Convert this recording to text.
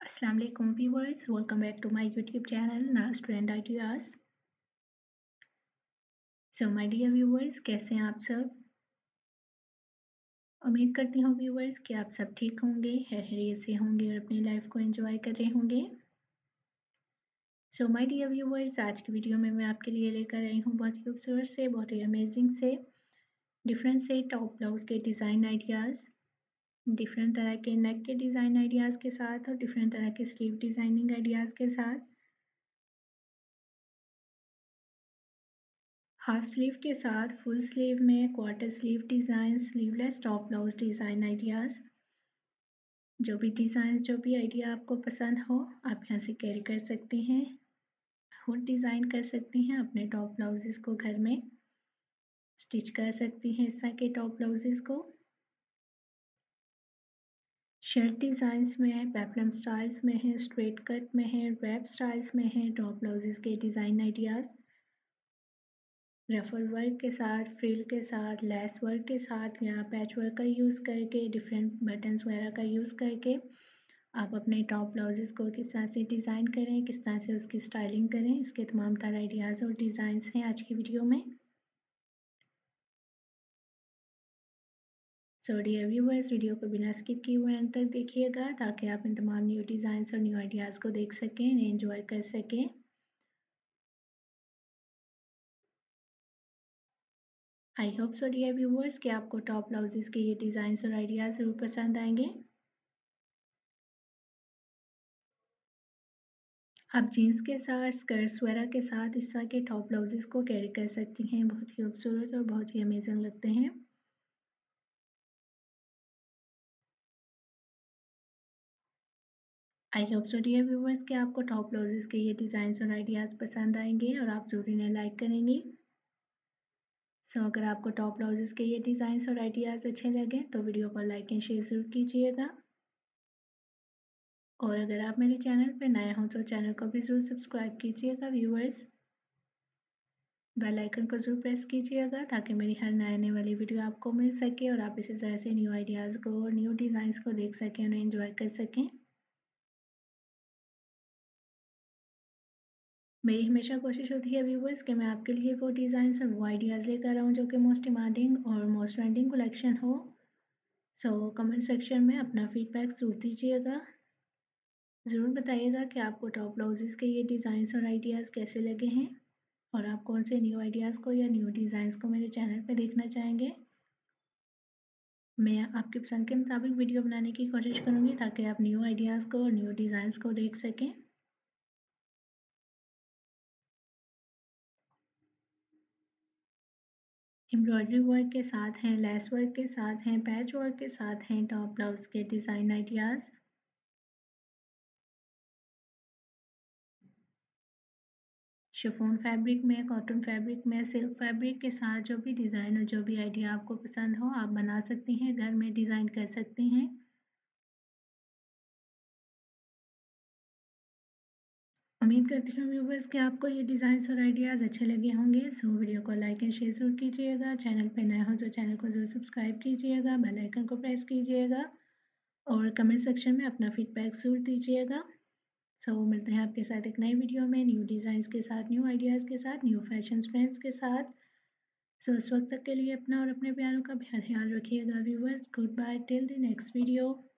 Assalamu alaikum viewers, welcome back to my YouTube channel Naz Trend Ideas. So my dear viewers, कैसे हैं आप सब? उम्मीद करती हूँ viewers कि आप सब ठीक होंगे, खैरियत से होंगे और अपनी लाइफ को एंजॉय कर रहे होंगे. So my dear viewers, आज की वीडियो में मैं आपके लिए लेकर आई हूँ बहुत ही खूबसूरत से, बहुत ही अमेजिंग से, डिफरेंट से टॉप ब्लाउज के डिज़ाइन आइडियाज़, डिफरेंट तरह के नेक के डिज़ाइन आइडियाज़ के साथ और डिफरेंट तरह के स्लीव डिज़ाइनिंग आइडियाज़ के साथ. हाफ स्लीव के साथ फुल स्लीव में quarter sleeve design, sleeveless top blouse design ideas. जो भी डिज़ाइन, जो भी आइडिया आपको पसंद हो आप यहाँ से कैरी कर सकती हैं, खुद डिज़ाइन कर सकती हैं, अपने टॉप ब्लाउजेस को घर में स्टिच कर सकती हैं इस तरह के टॉप ब्लाउजेस को. शर्ट डिज़ाइंस में है, पेप्लम स्टाइल्स में है, स्ट्रेट कट में है, रैप स्टाइल्स में है टॉप ब्लाउजेस के डिज़ाइन आइडियाज़. रफल वर्क के साथ, फ्रिल के साथ, लेस वर्क के साथ या पैच वर्क का यूज़ करके, डिफरेंट बटन्स वगैरह का यूज़ करके आप अपने टॉप ब्लाउजेस को किस तरह से डिज़ाइन करें, किस तरह से उसकी स्टाइलिंग करें, इसके तमाम तरह आइडियाज़ और डिज़ाइंस हैं आज की वीडियो में. सो डियर व्यूअर्स, वीडियो को बिना स्किप किए हुए अंत तक देखिएगा ताकि आप इन तमाम न्यू डिज़ाइंस और न्यू आइडियाज़ को देख सकें, इन्हें एंजॉय कर सकें. I hope so dear viewers कि आपको टॉप ब्लाउजेस के ये डिज़ाइंस और आइडियाज़ ज़रूर पसंद आएंगे. आप जीन्स के साथ, स्कर्ट्स वगैरह के साथ इस तरह के टॉप ब्लाउजेस को कैरी कर सकती हैं, बहुत ही खूबसूरत और बहुत ही अमेजिंग लगते हैं. I hope so dear viewers कि आपको टॉप ब्लाउजेस के ये डिज़ाइंस और आइडियाज़ पसंद आएंगे और आप ज़रूर इन्हें लाइक करेंगी. सो अगर आपको टॉप ब्लाउजेस के ये डिज़ाइंस और आइडियाज़ अच्छे लगे तो वीडियो को लाइक एंड शेयर ज़रूर कीजिएगा. और अगर आप मेरे चैनल पर नए हों तो चैनल को भी ज़रूर सब्सक्राइब कीजिएगा व्यूवर्स. बेल आइकन को ज़रूर प्रेस कीजिएगा ताकि मेरी हर नए आने वाली वीडियो आपको मिल सके और आप इसी तरह से न्यू आइडियाज़ को और न्यू डिज़ाइंस को देख सकें, उन्हें एंजॉय कर सकें. मेरी हमेशा कोशिश होती है व्यूवर्स कि मैं आपके लिए वो डिज़ाइंस और वो आइडियाज़ लेकर आऊँ जो कि मोस्ट डिमांडिंग और मोस्ट ट्रेंडिंग कलेक्शन हो. सो कमेंट सेक्शन में अपना फीडबैक ज़रूर दीजिएगा. ज़रूर बताइएगा कि आपको टॉप ब्लाउजेस के ये डिज़ाइंस और आइडियाज़ कैसे लगे हैं और आप कौन से न्यू आइडियाज़ को या न्यू डिज़ाइंस को मेरे चैनल पर देखना चाहेंगे. मैं आपकी पसंद के मुताबिक वीडियो बनाने की कोशिश करूँगी ताकि आप न्यू आइडियाज़ को और न्यू डिज़ाइंस को देख सकें. एम्ब्रॉयडरी वर्क के साथ हैं, लेस वर्क के साथ हैं, पैच वर्क के साथ हैं टॉप ब्लाउज के डिज़ाइन आइडियाज़. शिफॉन फैब्रिक में, कॉटन फैब्रिक में, सिल्क फैब्रिक के साथ जो भी डिज़ाइन और जो भी आइडिया आपको पसंद हो आप बना सकती हैं, घर में डिज़ाइन कर सकती हैं. उम्मीद करती हूँ व्यूवर्स कि आपको ये डिज़ाइंस और आइडियाज़ अच्छे लगे होंगे. सो वीडियो को लाइक एंड शेयर ज़रूर कीजिएगा. चैनल पे नए हो तो चैनल को ज़रूर सब्सक्राइब कीजिएगा, बेल आइकन को प्रेस कीजिएगा और कमेंट सेक्शन में अपना फीडबैक ज़रूर दीजिएगा. सो मिलते हैं आपके साथ एक नई वीडियो में न्यू डिज़ाइंस के साथ, न्यू आइडियाज़ के साथ, न्यू फैशन ट्रेंड्स के साथ. सो उस वक्त तक के लिए अपना और अपने प्यारों का ख्याल रखिएगा viewers. Good bye till the next video.